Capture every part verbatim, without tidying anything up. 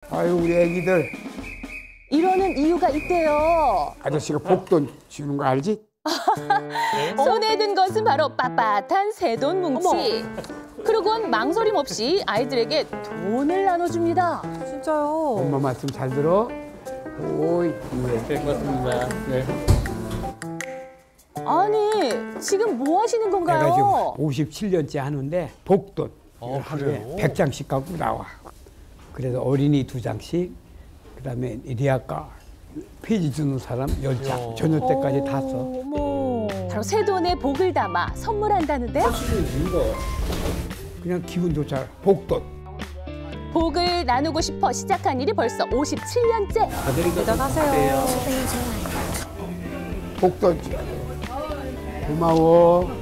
아유, 우리 애기들. 이러는 이유가 있대요. 아저씨가 복돈 주는 거 알지? 손에 든 것은 바로 빳빳한 새돈 뭉치. 그러곤 망설임 없이 아이들에게 돈을 나눠줍니다. 진짜요? 엄마 말씀 잘 들어. 오이. 네. 네, 고맙습니다. 네. 아니, 지금 뭐 하시는 내가 건가요? 지금 오십칠 년째 하는데 복돈 어, 하루에 그래요? 백 장씩 갖고 나와. 그래서 어린이 두 장씩, 그다음에 리아까 폐지 주는 사람 열 장. 야. 저녁 때까지 다 써. 어머. 바로 새 돈에 복을 담아 선물한다는데요. 그냥 기분 좋잖아. 복돈. 복을 나누고 싶어 시작한 일이 벌써 오십칠 년째. 대단하세요. 복돈. 고마워.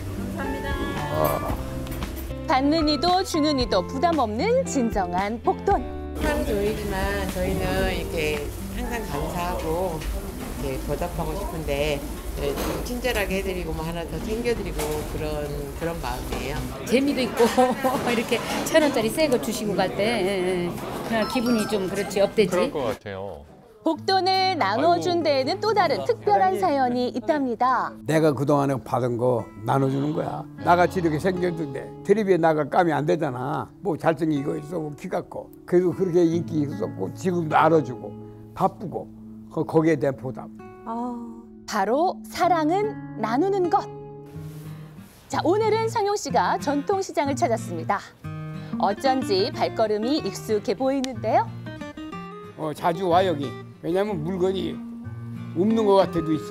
받는 이도 주는 이도 부담 없는 진정한 복돈. 하루 종일이지만 저희는 이렇게 항상 감사하고 이렇게 보답하고 싶은데 네, 좀 친절하게 해드리고 뭐 하나 더 챙겨드리고 그런 그런 마음이에요. 재미도 있고 이렇게 천 원짜리 새 거 주시고 갈 때 그냥 기분이 좀 그렇지 업되지. 그럴 것 같아요. 복돈을 나눠준 데에는 또 다른 특별한 사연이 있답니다. 내가 그동안에 받은 거 나눠주는 거야. 나같이 이렇게 생겼는데 텔레비에 나가 까면 안 되잖아. 뭐 잘생기고 있어, 뭐 키 같고. 그래도 그렇게 인기 있었고 지금도 알아주고 바쁘고 거- 거기에 대한 보답. 아, 바로 사랑은 나누는 것. 자, 오늘은 상용 씨가 전통시장을 찾았습니다. 어쩐지 발걸음이 익숙해 보이는데요. 어, 자주 와 여기. 왜냐면 물건이 없는 것 같아도 있어.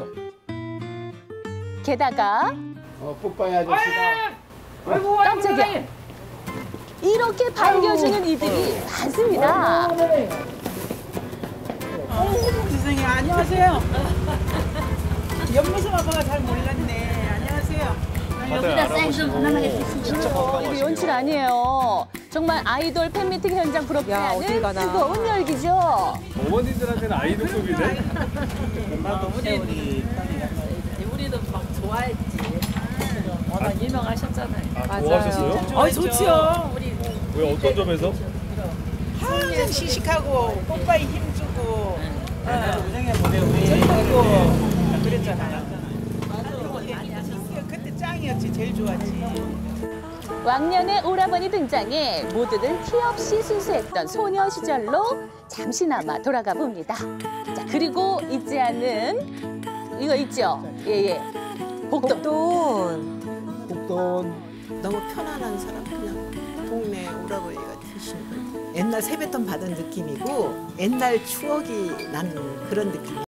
게다가 어, 뽀빠이 아저씨가. 깜짝이야. 이렇게 반겨주는 이들이 많습니다. 세상에 안녕하세요. 옆모습 아빠가 잘 몰랐네. 안녕하세요. 다들 알아보시고 진짜 이거 반가워하시네요. 연출 아니에요. 정말 아이돌 팬미팅 현장 부럽지 야, 어딜 않은 가나. 뜨거운 열기죠. 어머니들한테는 아이돌급이네. 우리 우리도 막 좋아했지. 워낙 유명하셨잖아요. 아, 좋아하셨어요? 아 좋죠. 우리 왜 어떤 점에서? 항상 시식하고 뽀빠이 힘주고 즐겁고 그랬잖아. 그때 짱이었지. 제일 좋았지. 왕년의 오라버니 등장에 모두들 티 없이 순수했던 소녀 시절로 잠시나마 돌아가 봅니다. 자, 그리고 잊지 않는 이거 있죠? 예예. 복돈. 복돈. 복돈. 너무 편안한 사람 그냥 동네 오라버니가 되신 거예요. 옛날 세뱃돈 받은 느낌이고 옛날 추억이 나는 그런 느낌.